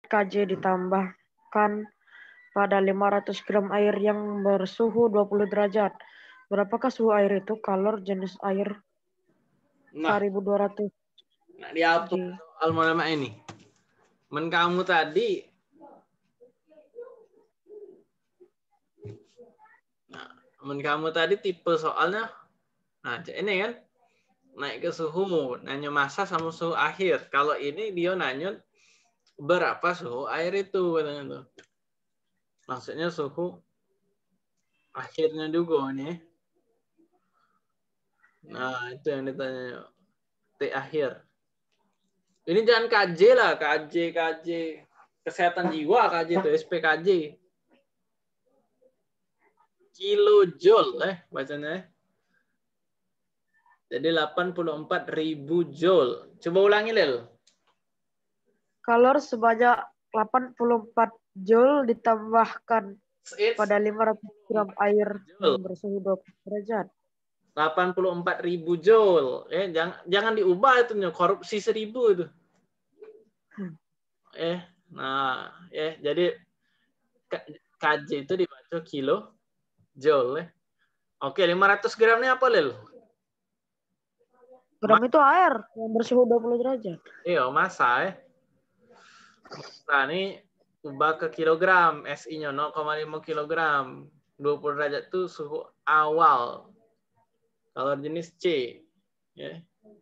kJ ditambahkan pada 500 gram air yang bersuhu 20 derajat. Berapakah suhu air itu? Kalor jenis air Nah, 1200 dihapus J. soal mana ini. Kamu tadi, kamu tadi tipe soalnya, nah ini kan naik ke suhu, nanya masa sama suhu akhir. Kalau ini dia nanya berapa suhu air itu katanya tuh. Maksudnya suhu akhirnya juga nih. Nah, itu yang ditanya. T akhir. Ini jangan KJ lah, KJ. Kesehatan jiwa KJ itu, SPKJ. Kilojoule, bacanya. Jadi 84.000 joule. Coba ulangi, Lel. Kalor sebanyak 84 Joule ditambahkan pada 500 gram air yang bersuhu 20 derajat. 84.000 joule. Jangan diubah itu, korupsi 1000 itu. Jadi KJ itu dibaca kilo joule. Oke, 500 gramnya apa, Lel? Gram itu air yang bersuhu 20 derajat. Iya, massa. Nah, ini ubah ke kilogram. SI-nya 0,5 kilogram. 20 derajat itu suhu awal. Kalau jenis C. Ya.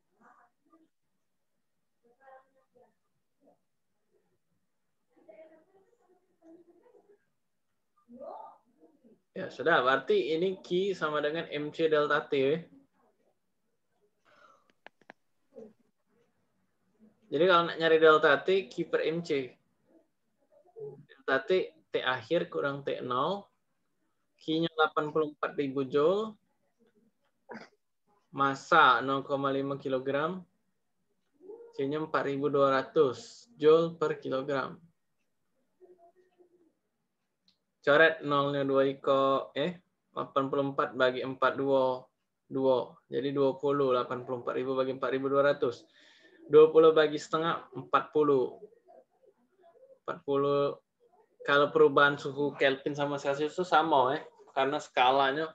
Ya, sudah. Berarti ini Q sama dengan MC delta T. Jadi kalau nak nyari delta T, Q per MC. Delta T, T akhir kurang T0. Q-nya 84.000 Joule. Massa 0,5 kg. C-nya 4.200 Joule per kilogram. Coret 0-nya 2 84 bagi 4 2. Jadi 20. 84.000 bagi 4.200. 20 bagi setengah 40. 40. Kalau perubahan suhu Kelvin sama Celsius itu sama karena skalanya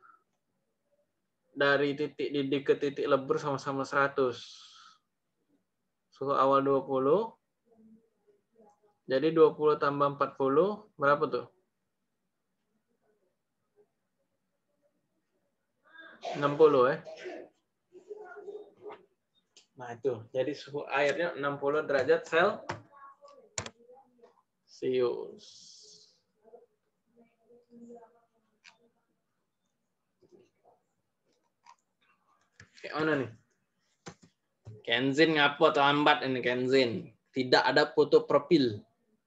dari titik didih ke titik lebur sama-sama 100. Suhu awal 20. Jadi 20 tambah 40 berapa tuh? 60 . Nah itu, jadi suhu airnya 60 derajat Celcius. Kayak mana nih? Kenzin ngapa terlambat ini Kenzin? Tidak ada foto profil.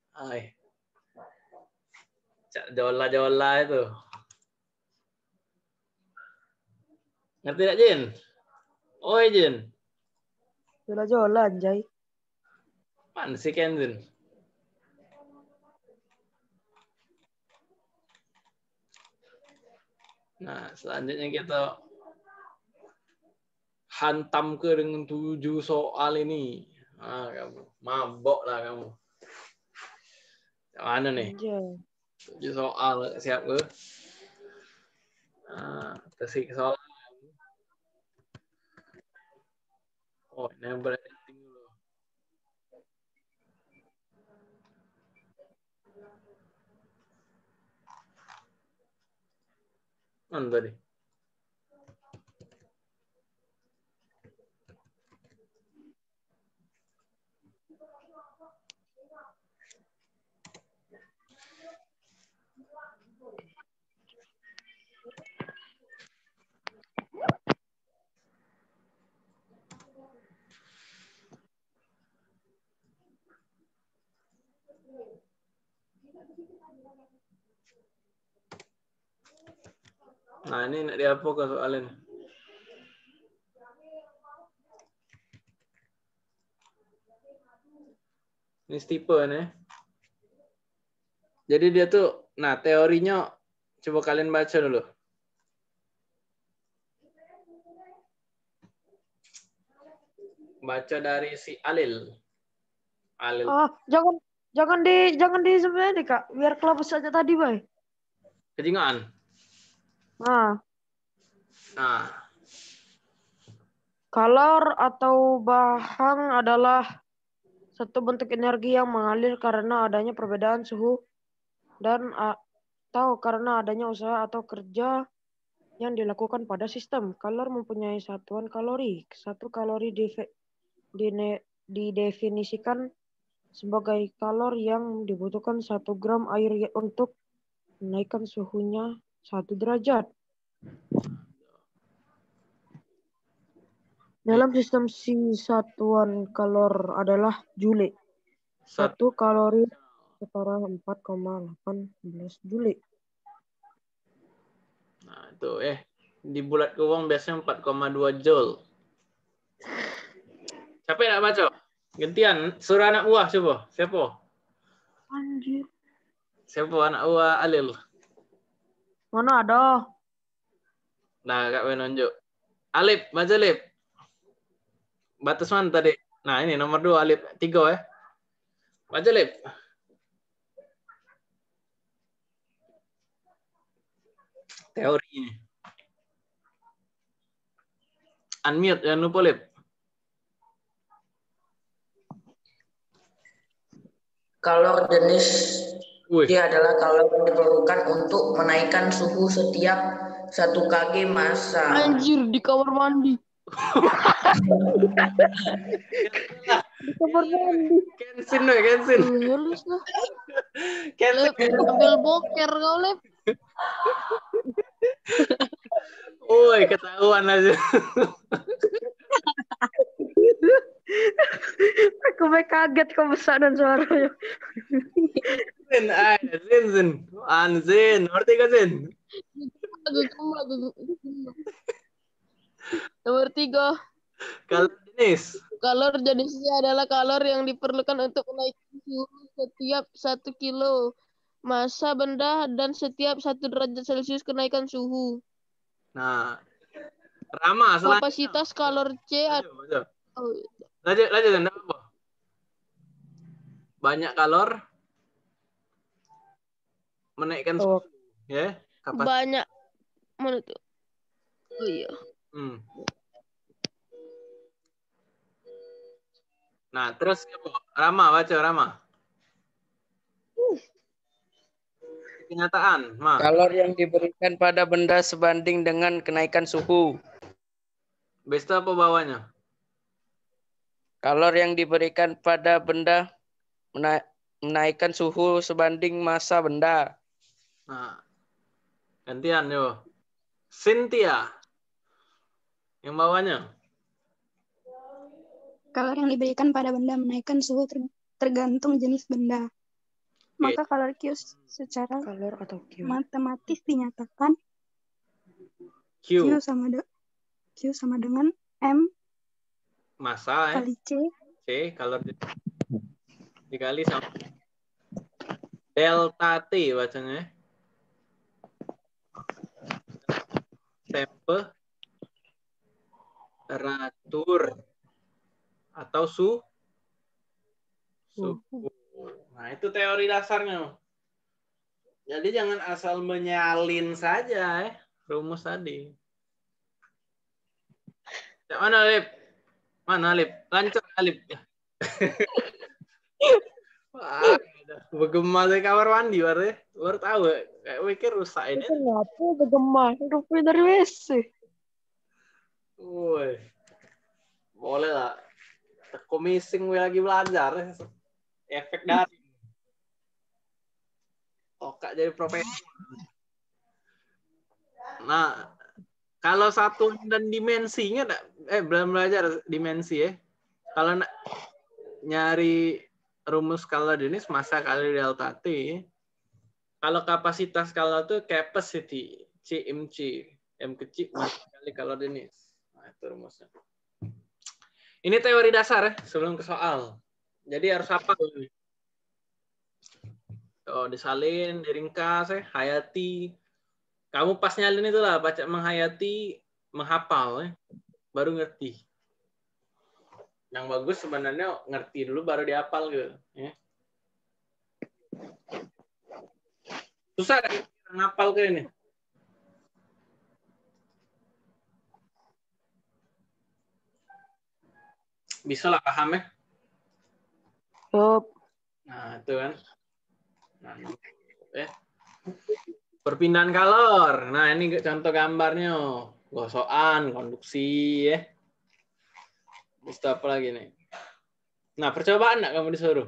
Jola itu. Ngerti tidak, Jin? Oi, Jin. Jola-jola, anjay. Mana si Kenzin? Nah, selanjutnya kita hantam ke dengan 7 soal ini. Kamu mabok lah kamu. Yang mana nih? Anjay. 7 soal siap ke? Tesik soal. Oh, ini yang berediting dulu. Mana tadi? Nah, ini nak dia apa ke soalnya? Ini Stephen ya. Jadi dia tuh, nah teorinya coba kalian baca dulu. Baca dari si Alil. Jangan Jangan di sebenarnya Kak, biar kelabus aja tadi, Bay. Kejingaan. Nah, Nah, kalor atau bahang adalah satu bentuk energi yang mengalir karena adanya perbedaan suhu dan atau karena adanya usaha atau kerja yang dilakukan pada sistem. Kalor mempunyai satuan kalori. Satu kalori didefinisikan sebagai kalor yang dibutuhkan 1 gram air untuk menaikkan suhunya 1 derajat. Dalam sistem satuan kalor adalah Joule. 1 kalori setara 4,18 Joule. Nah, itu di bulat ke uang biasanya 4,2 Joule. Siapa yang nak baca? Gantian, suruh anak buah coba. Siapa? Anjir. Siapa anak buah Alil? Mana ada? Nah, Kak menunjuk. Alip, baca Alip. Batas mana tadi? Nah, ini nomor 2 Alip. 3 ya. Baca Alip. Teori ini. Unmute, jangan lupa Alip. Kalor jenis dia adalah kalor yang diperlukan untuk menaikkan suhu setiap 1 kg massa. Anjir, di kamar mandi. Di kamar mandi. Kensin deh, Kensin. Halus lah. Kensin. Ambil boker kau, Lep. Woi, ketahuan aja. Aku kaget kau besar dan suaranya. Zin, Zin. Anzin, ngerti gak Zin? Nomor 3. Kalor jenisnya adalah kalor yang diperlukan untuk menaikkan suhu setiap 1 kilo massa benda dan setiap 1 derajat Celcius kenaikan suhu. Nah, Rama selanjutnya. Kapasitas kalor C. Lanjut, enggak apa. Banyak kalor menaikkan suhu, ya. Banyak. Mana tuh? Oh iya. Nah, terus Rama, baca Rama. Kenyataan, Ma. Kalor yang diberikan pada benda sebanding dengan kenaikan suhu. Besta apa bawahnya? Kalor yang diberikan pada benda menaikkan suhu sebanding massa benda. Nah, gantian yo. Cynthia. Yang bawahnya. Kalor yang diberikan pada benda menaikkan suhu tergantung jenis benda. Maka kalor Q secara matematis dinyatakan Q sama dengan M massa kali C kalor dikali sama delta T bacanya. Temperatur atau suhu. Nah, itu teori dasarnya. Jadi jangan asal menyalin saja rumus tadi. Mana Alip? Mana Alip? Lancar Alip. Wah, bergema dari kamar mandi baru tahu. Kayak mikir rusak ini. Kenapa bergema? Rupanya dari WC. Woi. Boleh lah. Komising lagi belajar. Efek dari. Kak jadi profesor. Nah, kalau satu dan dimensinya belum belajar dimensi ya. Kalau nyari rumus kalor jenis massa kali delta T. Kalau kapasitas kalor itu capacity CMC, M kecil massa kali kalor jenis. Nah, itu rumusnya. Ini teori dasar ya, sebelum ke soal. Jadi harus hafal ini. Oh, disalin, diringkas hayati. Kamu pas nyalin itulah baca menghayati, menghafal baru ngerti. Yang bagus sebenarnya ngerti dulu baru dihafal gitu, ya. Susah ngapal kayak ini. Bisa lah paham ya. Nah, itu kan. Nah, perpindahan kalor. Nah, ini contoh gambarnya. Gosokan, konduksi ya. Bisa apa lagi nih? Nah, percobaan enggak kamu disuruh?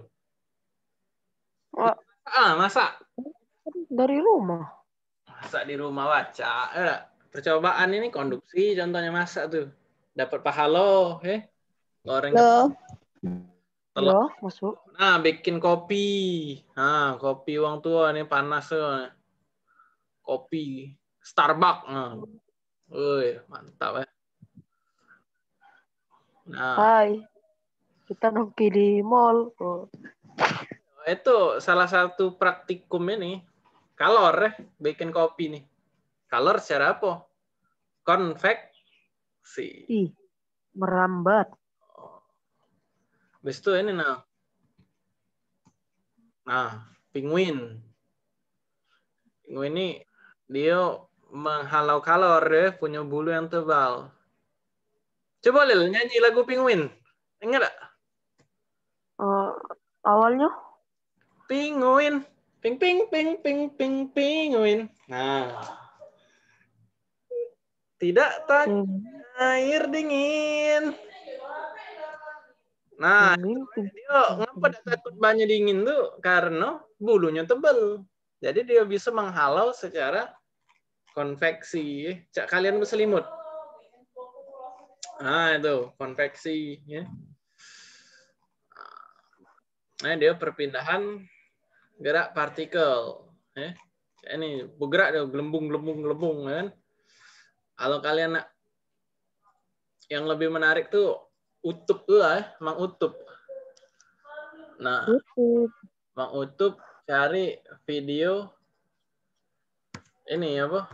Masak. Dari rumah. Masak di rumah baca. Percobaan ini konduksi, contohnya masak tuh. Dapat pahala, goreng telur. Masuk. Nah, bikin kopi. Nah, kopi uang tua nih panas tuh. Kopi Starbucks. Nah. Mantap ya. Nah, Hai. Kita nongki di mall. itu salah satu praktikum ini. Kalor bikin kopi nih. Kalor secara apa? Konveksi. Merambat. Habis itu ini nah. Nah, penguin. Penguin ini dia menghalau kalor ya, punya bulu yang tebal. Coba Lil nyanyi lagu penguin. Ingat gak? Awalnya? Penguin. Ping ping ping ping ping penguin. Nah. Tidak takut air dingin. Nah, dia ngapa takut banyak dingin tuh? Karena bulunya tebal. Jadi dia bisa menghalau secara konveksi. Cak kalian berselimut. Nah, itu konveksi ya. Nah, dia perpindahan gerak partikel. Ini bergerak dia gelembung kan. Kalau kalian yang lebih menarik tuh Utub lah, Mang Utub. Nah, Mang Utub cari video ini apa?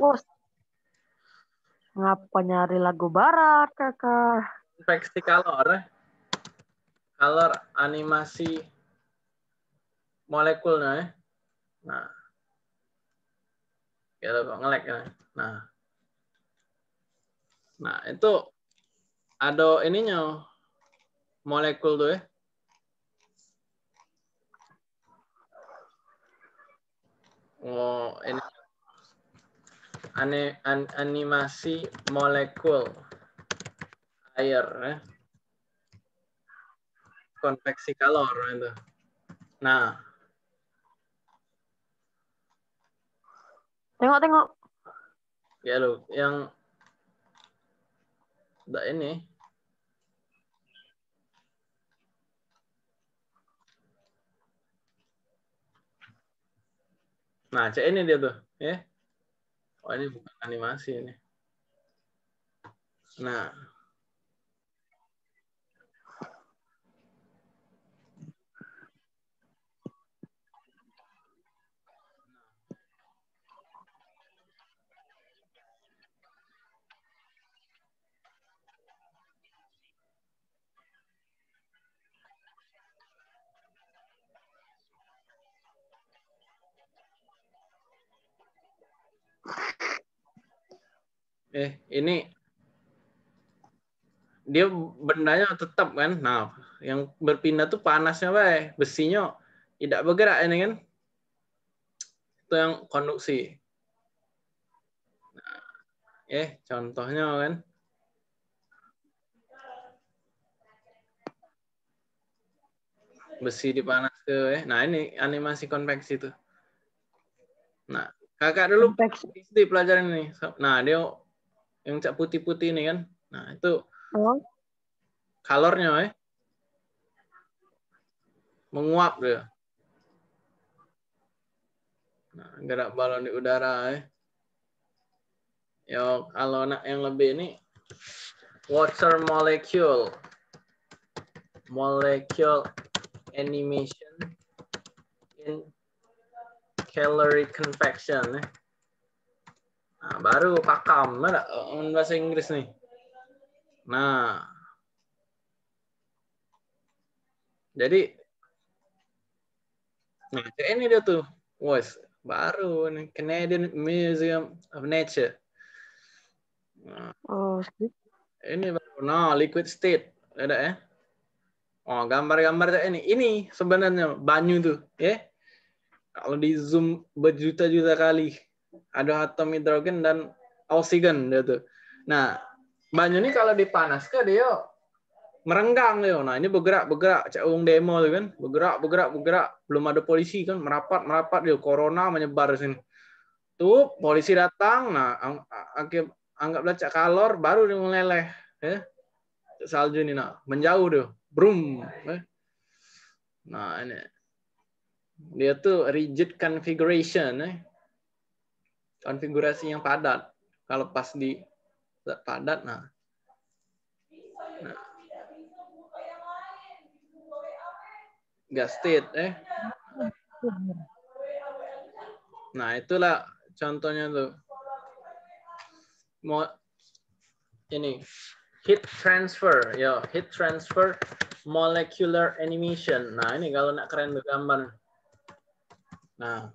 Ngapa nyari lagu barat, Kakak? Konveksi kalor. Kalor animasi molekulnya. Nah. Ya kok nge-lag ya. Nah, itu ada ininya molekul tuh ya. Oh, ini animasi molekul air ya. Konveksi kalor itu. Nah. Tengok. Ya lo, yang enggak ini. Nah, cek ini dia tuh, ya. Oh, ini bukan animasi ini. Nah. Ini dia bendanya tetap kan. Nah, yang berpindah tuh panasnya besinya tidak bergerak ini kan. Itu yang konduksi. Nah, contohnya kan. Besi dipanas ke Nah, ini animasi konveksi tuh. Nah, kakak dulu di pelajaran ini. Nah, dia yang cak putih-putih ini kan. Nah, itu kalornya menguap dia. Nah, gerak balon di udara Ya, kalau yang lebih ini water molecule animation in caloric convection. Nah, baru pakam mana bahasa Inggris nih. Nah, jadi ini dia tuh. Baru nih, Canadian Museum of Nature. Nah, ini baru. Nah, liquid state. Ada ya? Oh, gambar-gambar ini. Ini sebenarnya banyu tuh, ya. Kalau di zoom berjuta-juta kali. Ada atom hidrogen dan oksigen dia tuh. Nah, banyu ini kalau dipanaskan dia merenggang dia. Nah, ini bergerak. Cak demo tuh kan. Bergerak. Belum ada polisi kan, merapat dia. Corona menyebar sini. Tuh, polisi datang. Nah, anggaplah cak kalor baru dia meleleh, ya. Salju ini nah, menjauh dia. Brum. Nah, ini. Dia tuh rigid configuration, konfigurasi yang padat. Kalau pas di padat, nah. Gas state, Nah, itulah contohnya tuh. Ini heat transfer, heat transfer molecular animation. Nah, ini kalau nak keren tuh gambar. Nah,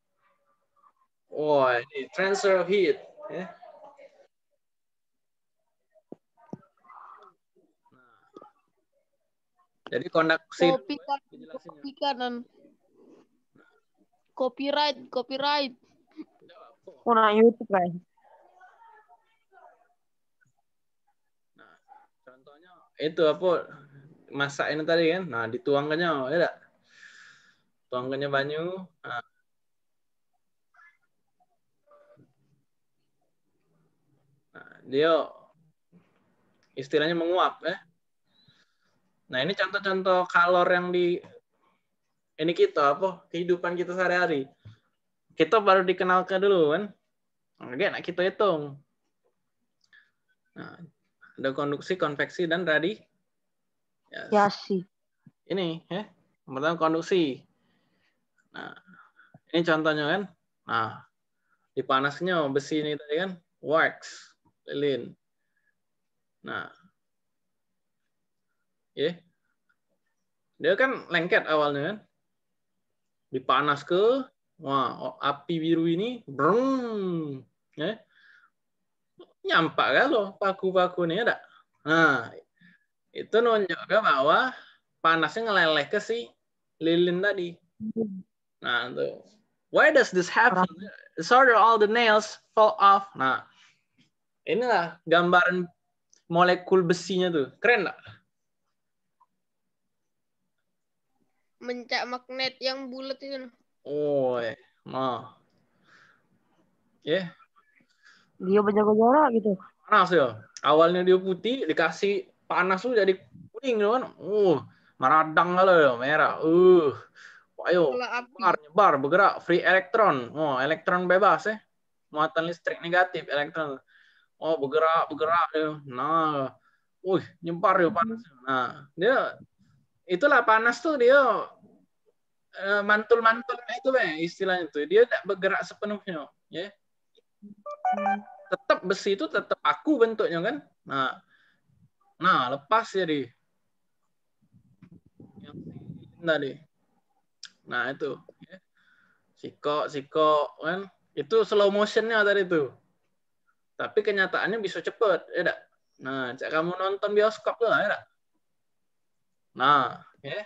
ini transfer of heat, ya. Jadi konduksi copyright. Nah, YouTube kan. Nah, contohnya itu apa? Masak ini tadi kan. Nah, dituangkannya, ya enggak? Tuangkannya banyu. Nah, dia istilahnya menguap, ya. Nah, ini contoh-contoh kalor yang di ini kita kehidupan kita sehari-hari. Kita baru dikenalkan dulu kan. Oke, nah kita hitung. Nah, ada konduksi, konveksi, dan radiasi. Ini ya. Pertama konduksi. Nah, ini contohnya kan. Nah, dipanasnya besi ini tadi kan, wax, lilin. Nah, dia kan lengket awalnya kan. Dipanas ke, api biru ini, brung, ya. Nyampak kan loh paku-paku ini ada. Nah, itu nunjukkan bahwa panasnya ngeleleh ke si lilin tadi. Nah, tuh. Why does this happen? Sorry, all the nails fall off. Nah, inilah gambaran molekul besinya tuh. Keren nggak? Mencak magnet yang bulat itu. Nah. Ya. Dia berjaga jarak gitu. Panas ya. Awalnya dia putih, dikasih panas tuh jadi kuning kan. Meradang kalau ya, merah. Ayo, nyebar, bergerak, free elektron. Elektron bebas ya. Muatan listrik negatif, elektron. Bergerak. Nah, nyebar ya panas. Nah, dia itulah panas tuh dia mantul-mantul itu istilahnya tuh. Dia tidak bergerak sepenuhnya, ya. Tetap besi itu tetap kaku bentuknya kan. Nah, lepas jadi. Yang tadi. Nah, itu. Ya. Siko kan. Itu slow motionnya tadi itu. Tapi kenyataannya bisa cepet, ya enggak? Nah, cak kamu nonton bioskop tuh, ya enggak? Nah, ya.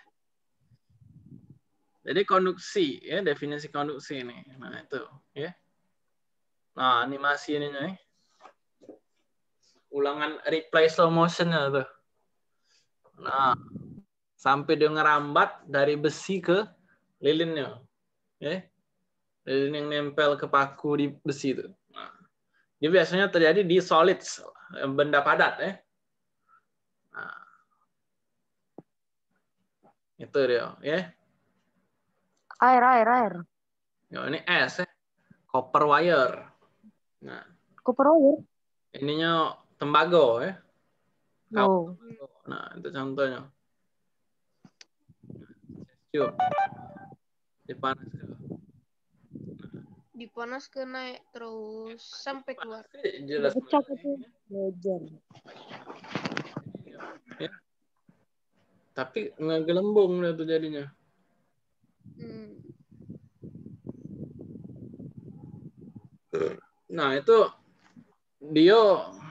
Jadi konduksi, ya, definisi konduksi ini. Nah, itu, ya. Nah, animasi ininya, ya. Ulangan replay slow motion-nya tuh. Nah, sampai dia ngerambat dari besi ke lilinnya. Ya. Lilin yang nempel ke paku di besi itu. Nah, dia biasanya terjadi di solids, benda padat, ya. Nah, itu dia, ya. Air. Ini es, ya. Copper wire. Nah, copper wire. Ininya tembago, ya. Nah, itu contohnya. Yuk. Dipanas ke naik terus sampai keluar. Jelas. Pecah itu. Ya. Tapi ngegelembung itu jadinya. Nah, itu dia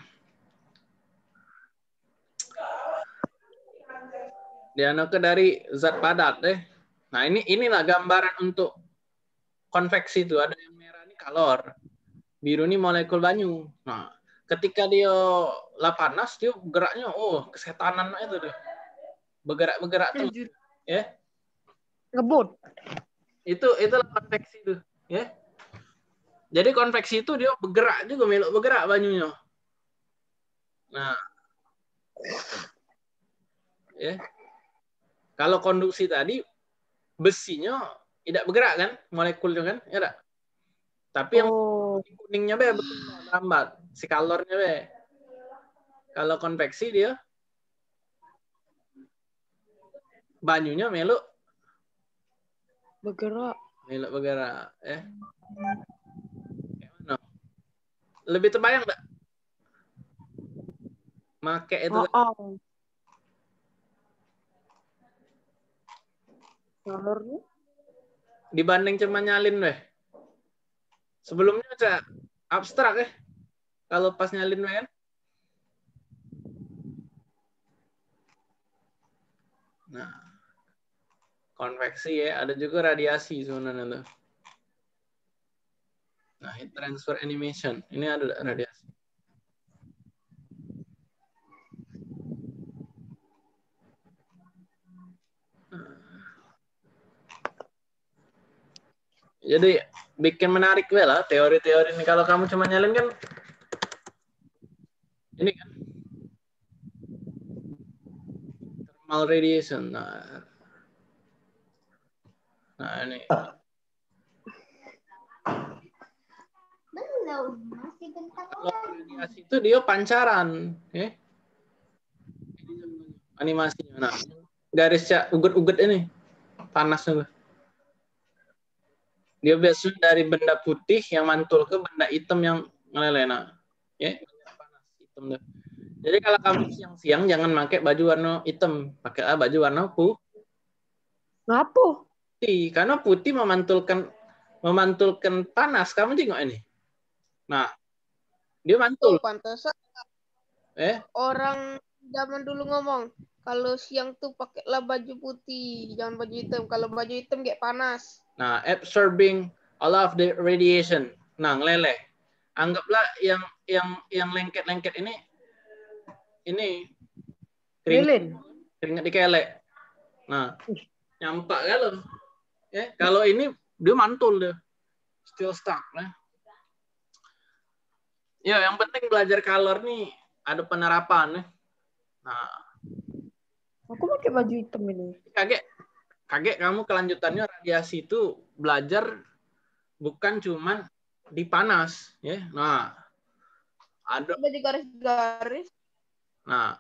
dari zat padat deh. Nah, inilah gambaran untuk konveksi itu. Ada yang merah ini kalor, biru ini molekul banyu. Nah, ketika dia lah panas, dia geraknya kesetanan itu deh. Bergerak terus. Ya. Ngebut. Itulah konveksi itu, ya. Jadi konveksi itu dia bergerak juga, melok bergerak banyunya. Nah, ya. Kalau konduksi tadi besinya tidak bergerak kan, molekulnya kan, ya enggak? Tapi yang kuningnya lambat, si kalornya be. Kalau konveksi dia banyunya melok bergerak. Melok bergerak, ya. Gimana? Lebih terbayang enggak? Make itu. Kalornya Dibanding cuma nyalin deh. Sebelumnya aja abstrak ya. Kalau pas nyalin kan. Nah, konveksi ya, ada juga radiasi sebenarnya tuh. Nah, heat transfer animation. Ini ada radiasi. Jadi bikin menarik lah teori-teori ini. Kalau kamu cuma nyalin kan ini kan thermal radiation. Nah ini. Kalau radiasi itu dia pancaran, ya. Animasinya. Nah, garisnya uget-uget ini panas juga. Dia biasanya dari benda putih yang mantul ke benda hitam yang ngelelena. Ya, panas hitam tuh. Jadi kalau kamu siang-siang jangan pakai baju warna hitam, pakai baju warna putih. Ngapa? Karena putih memantulkan panas. Kamu tengok ini. Nah, dia mantul. Pantesan. Orang zaman dulu ngomong, kalau siang tuh pakailah baju putih, jangan baju hitam. Kalau baju hitam kayak panas. Nah, absorbing all of the radiation. Nah, ngeleleh. Anggaplah yang lengket-lengket ini keringat dikelek. Nah, nyampak kalau. Ya, kalau ini dia mantul deh. Still stuck. Ya, yang penting belajar kalor nih ada penerapan. Nah, aku pakai baju hitam ini. Kaget kamu kelanjutannya radiasi itu belajar bukan cuman di panas, ya. Nah, ada di garis-garis. Nah,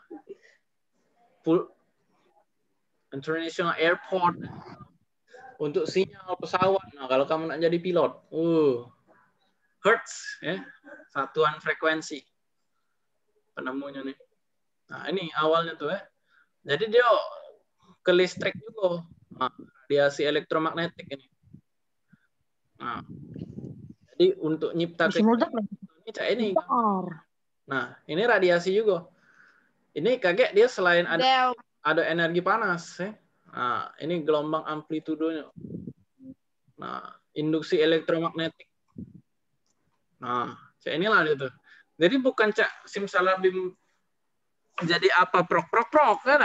International Airport untuk sinyal pesawat. Nah, kalau kamu nak jadi pilot, hertz, ya, satuan frekuensi penemunya nih. Nah, ini awalnya tuh ya. Jadi dia ke listrik juga. Nah, radiasi elektromagnetik ini. Nah, jadi untuk nyiptakan ini. Nah, ini radiasi juga. Ini kaget dia selain ada energi panas, ya. Nah, ini gelombang amplitudonya. Nah, induksi elektromagnetik. Nah, inilah itu. Jadi bukan simsalabim jadi apa prok kan?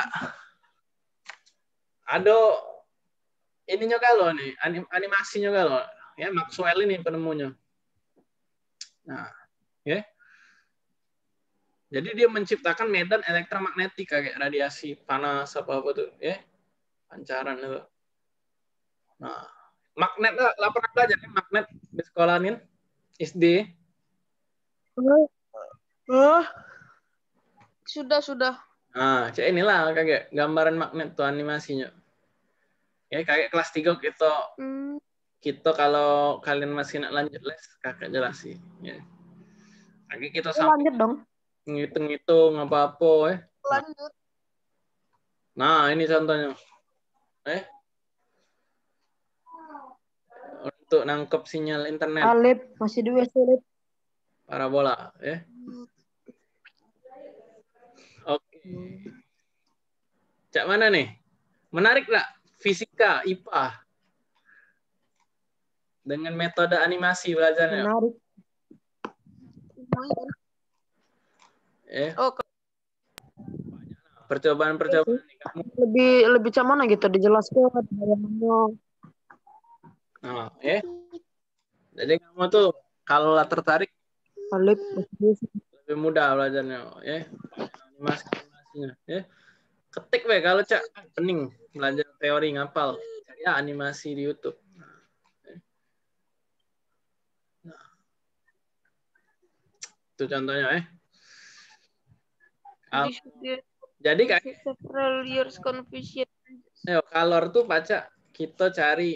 Ada ininya kalau nih, animasinya kalau ya Maxwell ini penemunya. Nah, ya. Jadi dia menciptakan medan elektromagnetik kayak radiasi panas apa tuh, ya. Pancaran itu. Nah, magnet lah pernah belajar nih magnet di sekolah nih SD. Sudah. Nah, inilah kayak gambaran magnet tuh animasinya. Ya kayak kelas 3 kita kalau kalian masih nak lanjut les kakak jelasin ya. Lagi kita lanjut dong. Ngitung apa-apa ya. Lanjut. Nah, ini contohnya. untuk nangkep sinyal internet. Alip, masih 2 Alip. Parabola, ya. Oke. Cak mana nih? Menarik nggak? Fisika, IPA. Dengan metode animasi belajarnya. Menarik. Oh, percobaan-percobaan nih kamu. Lebih cak mana gitu dijelaskan bayangannya. Nah, jadi kamu tuh kalau tertarik Alip, lebih mudah belajarnya, ya. Animasinya, ya. Ketik kalau cak pening belajar teori ngapal, ya animasi di YouTube. Nah, itu contohnya, jadi kayak several years confusion. Color tuh baca kita cari.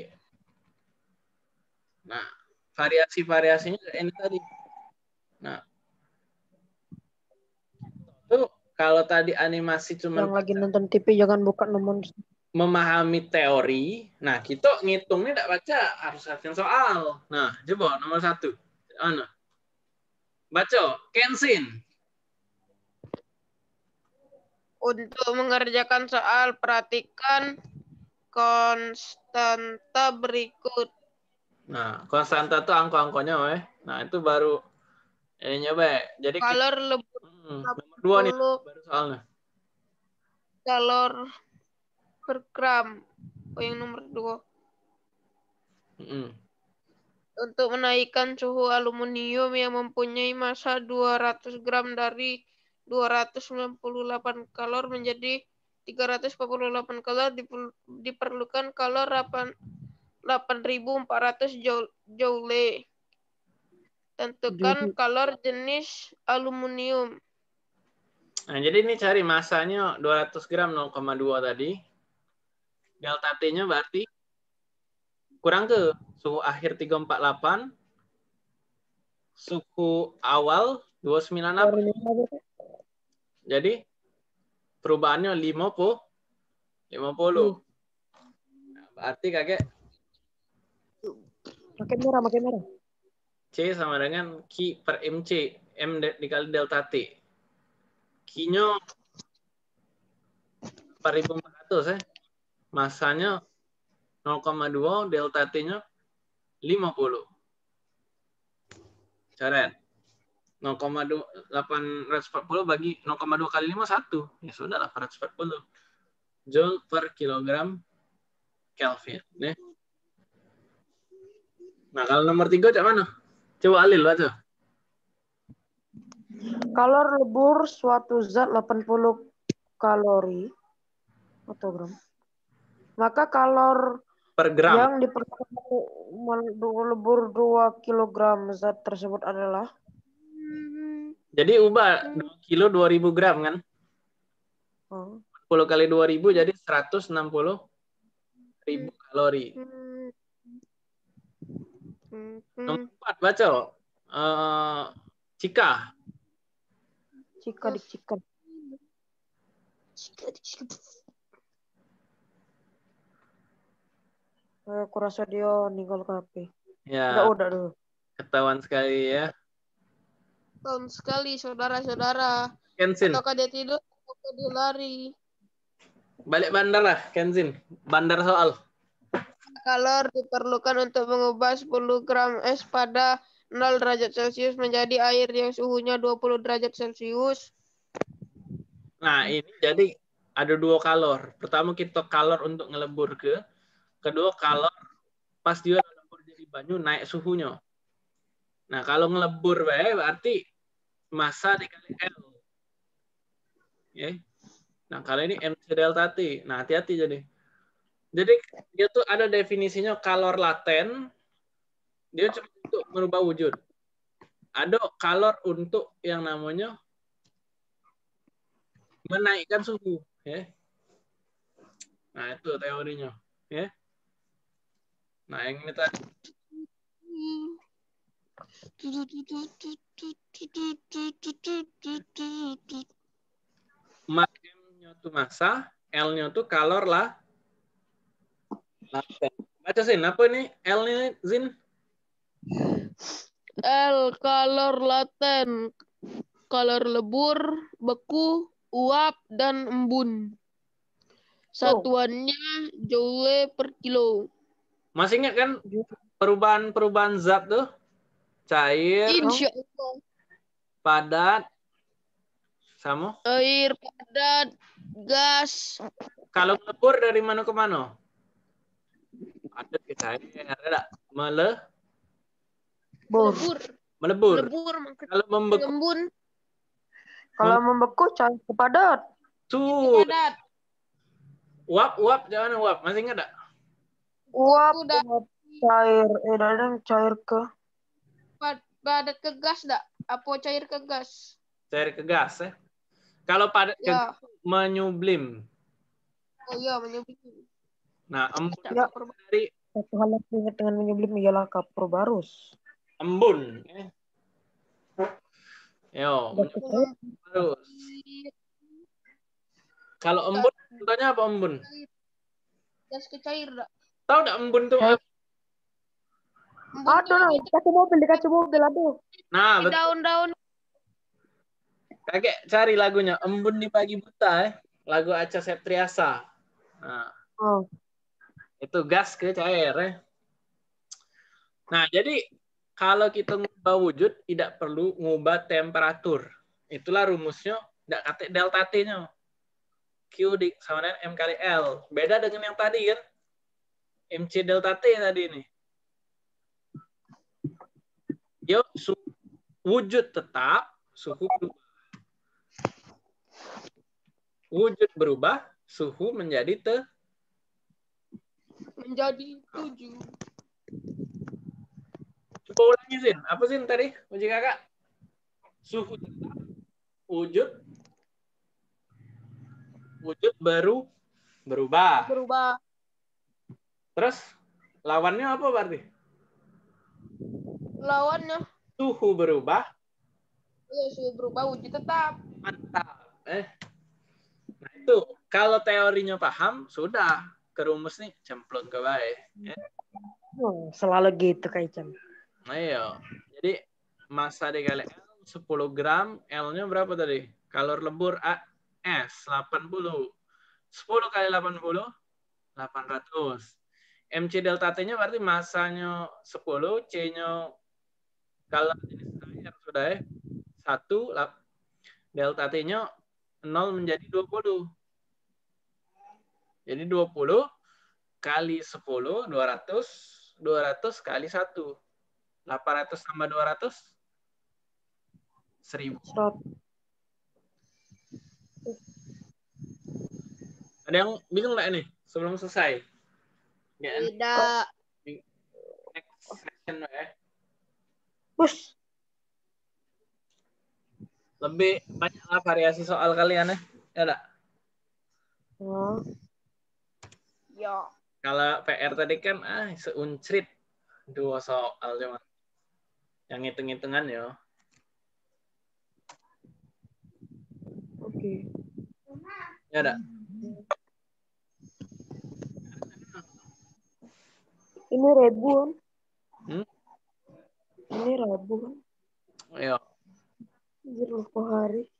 Nah, variasi-variasinya ini tadi. Nah, tuh kalau tadi animasi cuma yang lagi nonton TV jangan buka nomor. Memahami teori. Nah, kita ngitungnya tidak baca, harus latihan soal. Nah, coba nomor 1. Baca, Kenshin. Untuk mengerjakan soal, perhatikan konstanta berikut. Nah, konstanta itu angka-angkanya, Nah, itu baru nyoba. Jadi kalor nomor 2 nih baru soalnya. Kalor per gram. Yang nomor 2. Untuk menaikkan suhu aluminium yang mempunyai massa 200 gram dari 298 kalor menjadi 348 kalor diperlukan kalor 8.400 joule. Tentukan kalor jenis aluminium. Nah, jadi ini cari masanya 200 gram 0,2 tadi. Delta T-nya berarti kurang ke suhu akhir 348, suhu awal 298. Jadi perubahannya 50. Nah, berarti kakek makin merah. C sama dengan Q per MC. M dikali delta T. Q-nya 4.400 Masanya 0,2, delta T-nya 50. Coret. 0,840 bagi 0,2 kali 5, 1. Ya sudah, 840. Joule per kilogram Kelvin. Nah, kalau nomor 3 cak mana? Coba Alil baca. Kalor lebur suatu zat 80 kalori atau gram. Maka kalor per gram yang diperlukan melebur 2 kg zat tersebut adalah. Jadi ubah 2 kilo 2000 gram kan? 10 kali 2000 jadi 160.000 kalori. Nomor 4 baca. Cika. Aku rasa dia ninggal HP. Ya. Udah dulu. Ketahuan sekali ya. Tahun sekali saudara-saudara. Kenshin. Ataukah dia tidur atau dia lari? Balik bandar lah, Kenshin. Bandar soal. Kalor diperlukan untuk mengubah 10 gram es pada 0 derajat Celcius menjadi air yang suhunya 20 derajat Celcius. Nah, ini jadi ada 2 kalor. Pertama kita kalor untuk ngelebur ke. Kedua kalor pas dia ngelebur jadi banyu naik suhunya. Nah, kalau ngelebur berarti massa dikali L. Nah, kalau ini MC delta T. Nah, hati-hati jadi. Jadi dia tuh ada definisinya kalor laten. Dia cuma untuk merubah wujud. Ada kalor untuk yang namanya menaikkan suhu. Nah, itu teorinya. Nah, yang ini tadi. M-nya tuh massa, L-nya tuh kalor lah. Baca Zin, apa ini L-nya Zin? L. Kalor laten. Kalor lebur, beku, uap, dan embun. Satuannya joule per kilo. Masih ingat kan perubahan zat tuh? Cair, Insya Allah. padat, sama? Air, padat, gas. Kalau lebur dari mana ke mana? Padat ke cair, ada melebur. Kalau membeku. Embun. Kalau membeku cair ke padat. Padat. Uap, jangan uap. Masih ingat enggak? Uap cair, cair ke padat ke gas enggak? Apa cair ke gas? Cair ke gas ya. Kalau padat ke gas, menyublim. Oh iya, menyublim. Nah, embun ya. dari satu hal yang ingat dengan menyublim ialah kaprobarus. Embun. Yo, menyublim. Kalau embun, contohnya apa embun? Gas ke cair enggak? Tahu enggak embun tuh? Aduh, dikasih mobil aduh. Nah, betul. Daun-daun. Kakek cari lagunya Embun di Pagi Buta, lagu Acha Septriasa. Nah, itu gas ke cair ya. Nah, jadi kalau kita ngubah wujud tidak perlu ngubah temperatur. Itulah rumusnya, tidak kata delta T-nya. Q sama dengan M kali L. Beda dengan yang tadi kan. MC delta T tadi ini. Yuk, wujud tetap, suhu berubah. Wujud berubah, suhu menjadi menjadi 7. Coba ulangi, Zin. Apa Zin tadi? Uji kakak. Suhu tetap, wujud baru berubah. Terus lawannya apa berarti? Lawannya suhu berubah. Iya, suhu berubah, wujud tetap. Mantap. Nah itu kalau teorinya paham, sudah ke rumus nih cemplung ke baik. Ya. Selalu gitu Kak Icam. Nah iya. Jadi massa dikali L 10 gram, L-nya berapa tadi? Kalor lebur S 80. 10 kali 80, 800. MC delta T-nya berarti massanya 10, C-nya kalau jenis air sudah ya. 1, delta T-nya 0 menjadi 20. Jadi 20 kali 10, 200. 200 kali 1. 800 tambah 200, 1000. Ada yang bingung nggak ini sebelum selesai? Tidak. Next session ya. Lebih banyaklah variasi soal kalian ya. Ya enggak? Ya. Kalau PR tadi kan seuncrit 2 soal cuma. Yang hitung-hitungan ya. Oke. Ya enggak? Ini ribuan. Ini ribuan. Ayo. Anjir, hari.